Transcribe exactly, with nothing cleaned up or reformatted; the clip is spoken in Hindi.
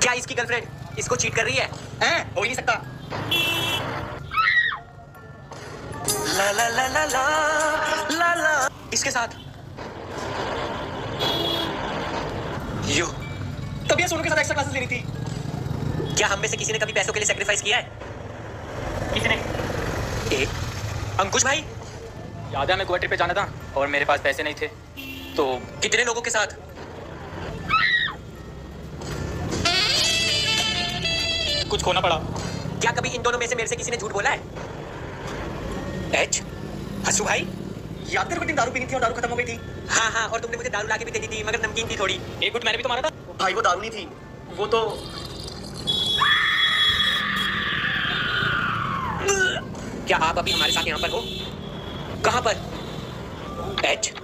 क्या इसकी गर्लफ्रेंड इसको चीट कर रही है? हैं? हो ही नहीं सकता। ला ला ला ला ला ला ला इसके साथ यो तब ये सोनू के साथ एक्स्ट्रा क्लासेस लेनी थी। क्या हम में से किसी ने कभी पैसों के लिए सैक्रिफाइस किया है? किसी ने? ए, अंकुश भाई याद है मैं गोवा ट्रिप पे जाना था और मेरे पास पैसे नहीं थे तो कितने लोगों के साथ? कुछ खोना पड़ा। क्या कभी इन दोनों में से मेरे से किसी ने झूठ बोला है? एच हसू भाई याद तेरे को दिन दारू पीनी थी और दारू खत्म हो गई थी। हाँ हाँ और तुमने मुझे दारू लाके भी दे दी थी मगर नमकीन थी थोड़ी। एक गुट मैंने भी तो मारा था। भाई वो दारू नहीं थी वो तो क्या आप अभी हमारे साथ यहाँ पर हो? कहाँ पर? एच